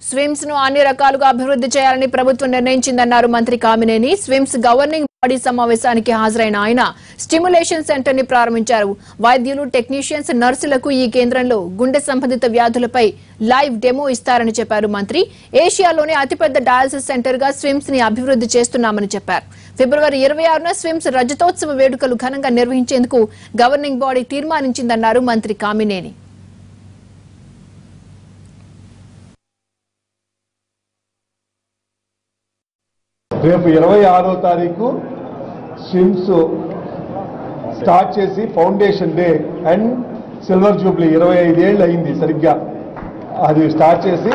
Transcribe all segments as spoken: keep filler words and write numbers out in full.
స్విమ్స్ ను అన్ని రకాలుగా అభివృద్ధి చేయాలని ప్రభుత్వం నిర్ణయించిందన్నారు మంత్రి కామినేని. స్విమ్స్ గవర్నింగ్ బాడీ సమావేశానికి హాజరైన ఆయన స్టిమ్యులేషన్ సెంటర్ ని ప్రారంభించారు. వైద్యులు, టెక్నీషియన్స్, నర్సులకు ఈ కేంద్రంలో గుండె సంబంధిత వ్యాధులపై లైవ్ డెమో ఇస్తారని చెప్పారు మంత్రి. ఏషియాలోనే అతిపెద్ద డయాలసిస్ సెంటర్ గా స్విమ్స్ ని అభివృద్ధి చేస్తున్నామని చెప్పారు. ఫిబ్రవరి ఇరవై ఆరున స్విమ్స్ రజతోత్సవ వేడుకలు ఘనంగా నిర్వహించేందుకు గవర్నింగ్ బాడీ తీర్మానించిందన్నారు మంత్రి కామినేని. రేపు ఇరవై ఆరో తారీఖు స్విమ్స్ స్టార్ట్ చేసి foundation day and silver jubilee ఇరవై ఐదేళ్ళు అయింది సరిగ్గా అది స్టార్ట్ చేసి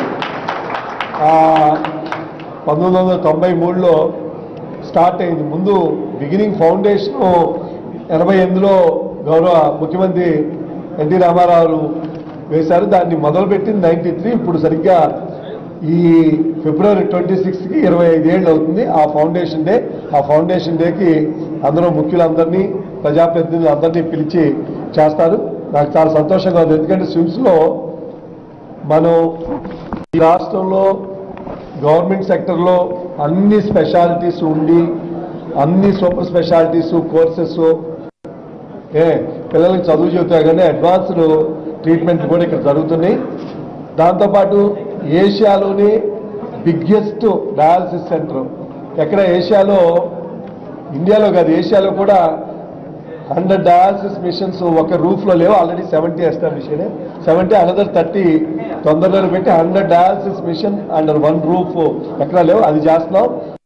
పంతొమ్మిది వందల తొంభై మూడులో స్టార్ట్ అయింది. ముందు బిగినింగ్ ఫౌండేషన్ ఎనభై ఎనిమిదిలో గౌరవ ముఖ్యమంత్రి ఎన్టీ రామారావు వేశారు. దాన్ని మొదలుపెట్టింది నైన్టీ త్రీ ఇప్పుడు సరిగ్గా ఈ ఫిబ్రవరి ట్వంటీ సిక్స్త్కి ఇరవై ఐదేళ్ళు అవుతుంది ఆ ఫౌండేషన్ డే. ఆ ఫౌండేషన్ డేకి అందరూ ముఖ్యులందరినీ, ప్రజాప్రతినిధులు అందరినీ పిలిచి చేస్తారు. నాకు చాలా సంతోషంగా ఉంది. ఎందుకంటే స్విమ్స్లో మనం ఈ రాష్ట్రంలో గవర్నమెంట్ సెక్టర్లో అన్ని స్పెషాలిటీస్ ఉండి అన్ని సూపర్ స్పెషాలిటీస్ కోర్సెస్ ఏ పిల్లలకి చదువు చెబుతాయి కానీ అడ్వాన్స్డ్ ట్రీట్మెంట్ కూడా ఇక్కడ జరుగుతున్నాయి. దాంతోపాటు ఏషియాలోని బిగ్గెస్ట్ డయాలసిస్ సెంటర్ ఎక్కడ ఏషియాలో, ఇండియాలో కాదు ఏషియాలో కూడా హండ్రెడ్ డయాలసిస్ మిషన్స్ ఒక రూఫ్లో లేవు. ఆల్రెడీ సెవెంటీ ఎస్టాబ్లిష్ అయినాయి. సెవెంటీ అనదర్ థర్టీ తొందరలో పెట్టి hundred dialysis machine under one roof ఎక్కడ లేవు. అది చేస్తున్నాం.